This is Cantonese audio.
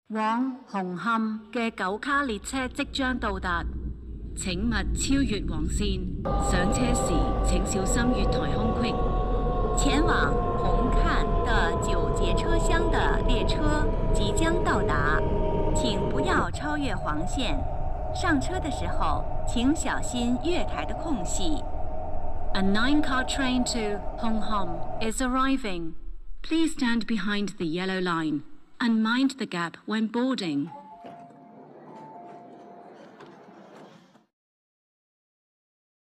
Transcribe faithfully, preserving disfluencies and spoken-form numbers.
往紅磡嘅九卡列車即將到達，請勿超越黃線。上車時請小心月台空隙。 前往紅磡的九節車廂的列車即將到達，請不要超越黃線。上車的時候請小心月台的空隙。 A nine-car train to Hong Kong is arriving. Please stand behind the yellow line and mind the gap when boarding.